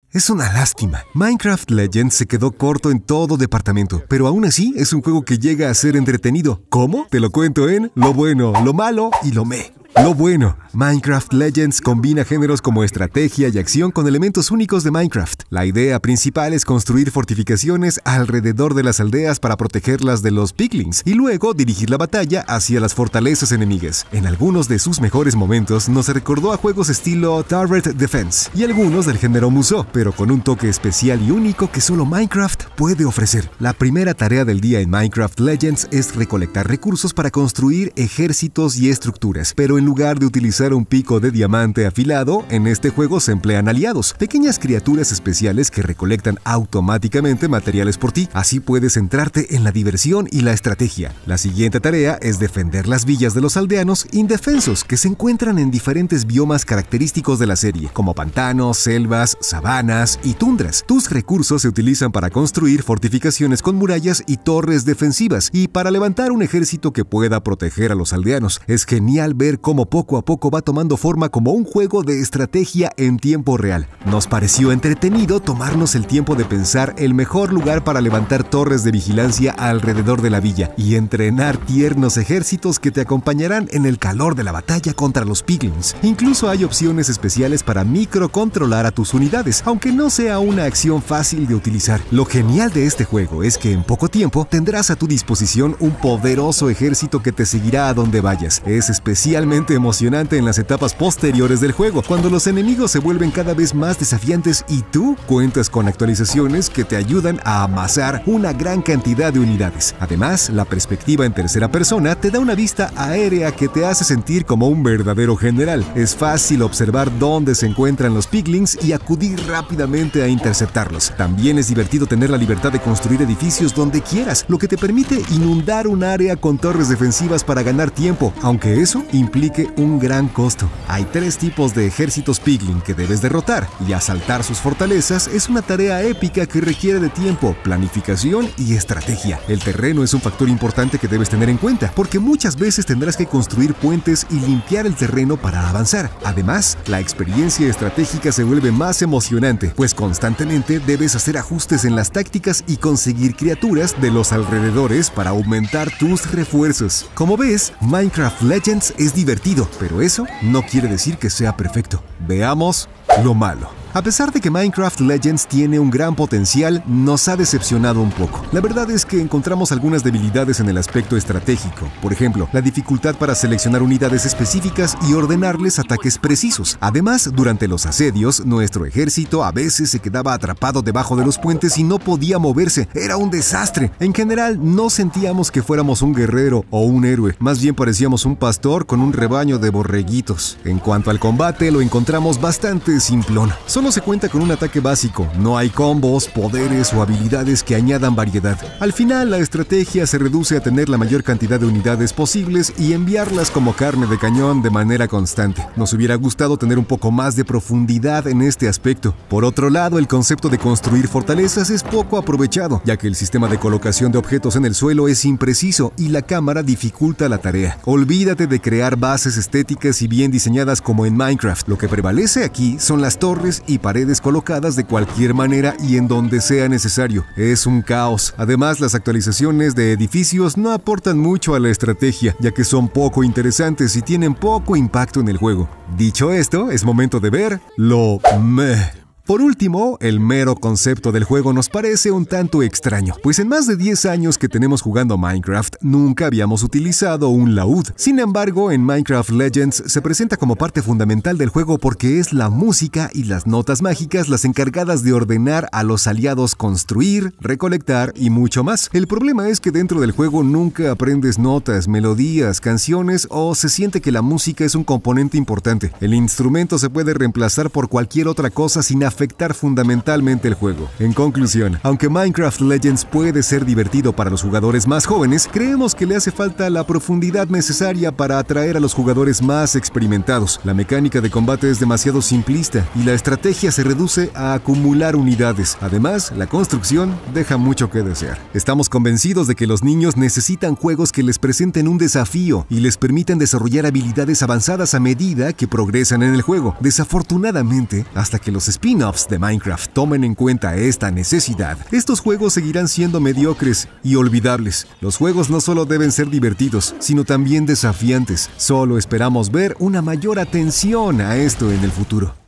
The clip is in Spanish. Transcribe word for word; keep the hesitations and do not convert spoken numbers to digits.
Es una lástima. Minecraft Legends se quedó corto en todo departamento, pero aún así es un juego que llega a ser entretenido. ¿Cómo? Te lo cuento en lo bueno, lo malo y lo meh. Lo bueno, Minecraft Legends combina géneros como estrategia y acción con elementos únicos de Minecraft. La idea principal es construir fortificaciones alrededor de las aldeas para protegerlas de los piglins y luego dirigir la batalla hacia las fortalezas enemigas. En algunos de sus mejores momentos nos recordó a juegos estilo Tower Defense y algunos del género Musou, pero con un toque especial y único que solo Minecraft puede ofrecer. La primera tarea del día en Minecraft Legends es recolectar recursos para construir ejércitos y estructuras, pero en lugar de utilizar un pico de diamante afilado, en este juego se emplean aliados, pequeñas criaturas especiales que recolectan automáticamente materiales por ti. Así puedes centrarte en la diversión y la estrategia. La siguiente tarea es defender las villas de los aldeanos indefensos que se encuentran en diferentes biomas característicos de la serie, como pantanos, selvas, sabanas y tundras. Tus recursos se utilizan para construir fortificaciones con murallas y torres defensivas y para levantar un ejército que pueda proteger a los aldeanos. Es genial ver cómo poco a poco va tomando forma como un juego de estrategia en tiempo real. Nos pareció entretenido tomarnos el tiempo de pensar el mejor lugar para levantar torres de vigilancia alrededor de la villa y entrenar tiernos ejércitos que te acompañarán en el calor de la batalla contra los piglins. Incluso hay opciones especiales para microcontrolar a tus unidades, aunque no sea una acción fácil de utilizar. Lo genial de este juego es que en poco tiempo tendrás a tu disposición un poderoso ejército que te seguirá a donde vayas. Es especialmente emocionante en las etapas posteriores del juego, cuando los enemigos se vuelven cada vez más desafiantes y tú cuentas con actualizaciones que te ayudan a amasar una gran cantidad de unidades. Además, la perspectiva en tercera persona te da una vista aérea que te hace sentir como un verdadero general. Es fácil observar dónde se encuentran los piglins y acudir rápidamente a interceptarlos. También es divertido tener la libertad de construir edificios donde quieras, lo que te permite inundar un área con torres defensivas para ganar tiempo, aunque eso implique un gran costo. Hay tres tipos de ejércitos piglin que debes derrotar, y asaltar sus fortalezas es una tarea épica que requiere de tiempo, planificación y estrategia. El terreno es un factor importante que debes tener en cuenta, porque muchas veces tendrás que construir puentes y limpiar el terreno para avanzar. Además, la experiencia estratégica se vuelve más emocionante, pues constantemente debes hacer ajustes en las tácticas y conseguir criaturas de los alrededores para aumentar tus refuerzos. Como ves, Minecraft Legends es divertido, pero eso no quiere decir que sea perfecto. Veamos lo malo. A pesar de que Minecraft Legends tiene un gran potencial, nos ha decepcionado un poco. La verdad es que encontramos algunas debilidades en el aspecto estratégico. Por ejemplo, la dificultad para seleccionar unidades específicas y ordenarles ataques precisos. Además, durante los asedios, nuestro ejército a veces se quedaba atrapado debajo de los puentes y no podía moverse. Era un desastre. En general, no sentíamos que fuéramos un guerrero o un héroe. Más bien parecíamos un pastor con un rebaño de borreguitos. En cuanto al combate, lo encontramos bastante simplón. Solo se cuenta con un ataque básico, no hay combos, poderes o habilidades que añadan variedad. Al final, la estrategia se reduce a tener la mayor cantidad de unidades posibles y enviarlas como carne de cañón de manera constante. Nos hubiera gustado tener un poco más de profundidad en este aspecto. Por otro lado, el concepto de construir fortalezas es poco aprovechado, ya que el sistema de colocación de objetos en el suelo es impreciso y la cámara dificulta la tarea. Olvídate de crear bases estéticas y bien diseñadas como en Minecraft. Lo que prevalece aquí son las torres y paredes colocadas de cualquier manera y en donde sea necesario. Es un caos. Además, las actualizaciones de edificios no aportan mucho a la estrategia, ya que son poco interesantes y tienen poco impacto en el juego. Dicho esto, es momento de ver lo meh. Por último, el mero concepto del juego nos parece un tanto extraño, pues en más de diez años que tenemos jugando Minecraft, nunca habíamos utilizado un laúd. Sin embargo, en Minecraft Legends se presenta como parte fundamental del juego porque es la música y las notas mágicas las encargadas de ordenar a los aliados construir, recolectar y mucho más. El problema es que dentro del juego nunca aprendes notas, melodías, canciones o se siente que la música es un componente importante. El instrumento se puede reemplazar por cualquier otra cosa sin afectar afectar fundamentalmente el juego. En conclusión, aunque Minecraft Legends puede ser divertido para los jugadores más jóvenes, creemos que le hace falta la profundidad necesaria para atraer a los jugadores más experimentados. La mecánica de combate es demasiado simplista y la estrategia se reduce a acumular unidades. Además, la construcción deja mucho que desear. Estamos convencidos de que los niños necesitan juegos que les presenten un desafío y les permitan desarrollar habilidades avanzadas a medida que progresan en el juego. Desafortunadamente, hasta que los spin-offs spin-offs de Minecraft tomen en cuenta esta necesidad, estos juegos seguirán siendo mediocres y olvidables. Los juegos no solo deben ser divertidos, sino también desafiantes. Solo esperamos ver una mayor atención a esto en el futuro.